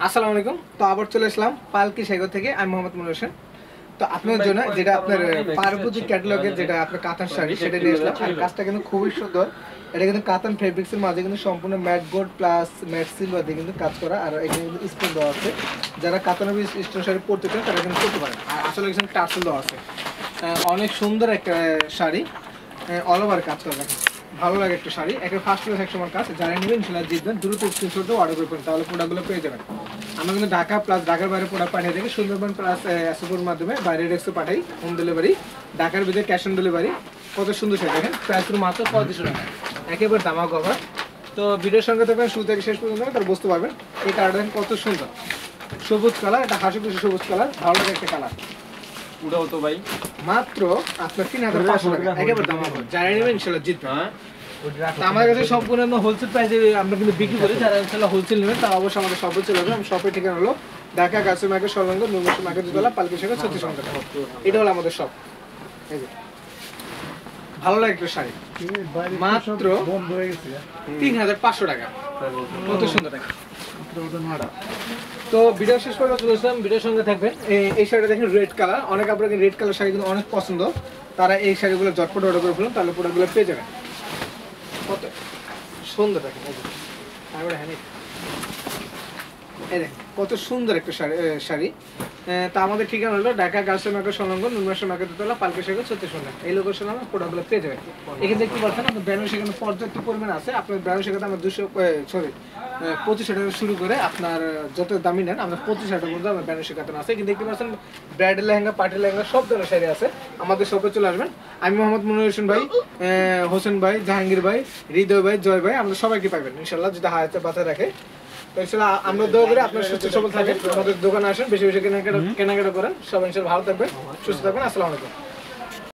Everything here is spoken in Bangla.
আসসালামু আলাইকুম। তো আবার চলে আসলাম পালকি সাগর থেকে। আমি মোহাম্মদ মুনির হোসেন। তো আপনাদের জন্য যেটা আপনার পার্বতী ক্যাটালগের যেটা আপনার কাতান শাড়ি সেটা নিয়ে আসলাম। আর কাজটা কিন্তু খুবই সুন্দর। এটা কিন্তু কাতান ফেব্রিক্সের মাঝে কিন্তু সম্পূর্ণ matte gold plus matte silver দিয়ে কিন্তু কাজ করা। আর এখানে কিন্তু স্টোন দেওয়া আছে। যারা কাতানের স্টোন শাড়ি পরতে চান তারা কিন্তু করতে পারেন। আর আসলে এখানে টার্সেল দেওয়া আছে। অনেক সুন্দর একটা শাড়ি, অল ওভার কাজ করা। দেখেন ভালো লাগে একটা শাড়ি, একটা ফার্স্ট ক্লাস একশো কাজ। যারা নেবেন ইনশাআল্লাহ জিতবেন, দ্রুত স্ক্রিনশট দিয়ে অর্ডার করবেন, তাহলে প্রোডাক্টগুলো পেয়ে যাবেন। আমরা কিন্তু ঢাকা প্লাস ঢাকার বাইরে প্রোডাক্ট পাঠিয়ে থাকি, সুন্দরবন প্লাস এসওপির মাধ্যমে বাইরের ডেস্কে পাঠাই, হোম ডেলিভারি। ঢাকার ভিতরে ক্যাশ অন ডেলিভারি। কত সুন্দর শাড়ি দেখেন, প্রাইস মাত্র 3500 টাকা, একেবারে দামা কভার। তো ভিডিওর সঙ্গে থাকবেন শুরু থেকে শেষ পর্যন্ত, তার বুঝতে পারবেন এই কালারটা দেখেন কত সুন্দর, সবুজ কালার, এটা হাসি খুশি সবুজ কালার, ভালো লাগে একটা কালার। উঠাও তো ভাই, মাত্র আপনার 3500 টাকা, একেবারে দামা কভার। যারা নেবেন ইনশাআল্লাহ জিতবেন। আমাদের কাছে সম্পূর্ণ হোলসেল প্রাইসে আমরা কিন্তু বিক্রি করি। যারা ইনশাআল্লাহ হোলসেল নেবেন তারা অবশ্যই আমাদের শপে চলে যাবেন। শপের ঠিকানা হলো ঢাকা গাউসিয়া মার্কেট সংলগ্ন নূর মার্কেট দুতলা, পালকি শাখা 36 নম্বর। এটা হলো আমাদের শপ। এই যে ভালো লাগে একটা শাড়ি, মাত্র 3500 টাকা, কত সুন্দর টাকা। তো ভিডিও শেষ করে চলে আসলাম, ভিডিওর সঙ্গে থাকবেন। এই শাড়িটা দেখেন রেড কালার, অনেক আপনাদের রেড কালার শাড়ি কিন্তু অনেক পছন্দ, তারা এই শাড়িগুলো ঝটপট অর্ডার করে ফেলুন, তাহলে প্রোডাক্টগুলো পেয়ে যাবেন। কত সুন্দর দেখেন, এই দেখেন কত সুন্দর একটা শাড়ি। তা আমাদের ঠিকানা হলো ঢাকা গাউসিয়া মার্কেট সংলগ্ন নূর মার্কেট দুতলা, পালকি শাখা 36 নম্বর। এই লোকেশনে আমরা প্রোডাক্টগুলো পেয়ে যাবেন। এখানে দেখতে পাচ্ছেন আপনার ব্যানার সেখানে পর্যাপ্ত পরিমাণ আছে। আপনার ব্যানার সেখানে আমরা 2500 টাকা শুরু করে আপনার যত দামি নেন আমরা 2500 টাকা পর্যন্ত আমার ব্যানার শেখাতে আছে। কিন্তু দেখতে পাচ্ছেন ব্রাইডাল লেহেঙ্গা, পার্টি লেহেঙ্গা সব ধরনের শাড়ি আছে, আমাদের শপে চলে আসবেন। আমি মোহাম্মদ মুনির হোসেন ভাই, হোসেন ভাই, জাহাঙ্গীর ভাই, হৃদয় ভাই, জয় ভাই, আমরা সবাইকে পাবেন ইনশাল্লাহ, যদি হাতে বাঁচা রাখে। আমরা দোয়া করি আপনার সুস্থ সবল থাকেন, আমাদের দোকানে আসেন, বেশি বেশি কেনাকাটা করেন। সবাই ইনশাল্লাহ ভালো থাকবেন, সুস্থ থাকবেন। আসসালামু আলাইকুম।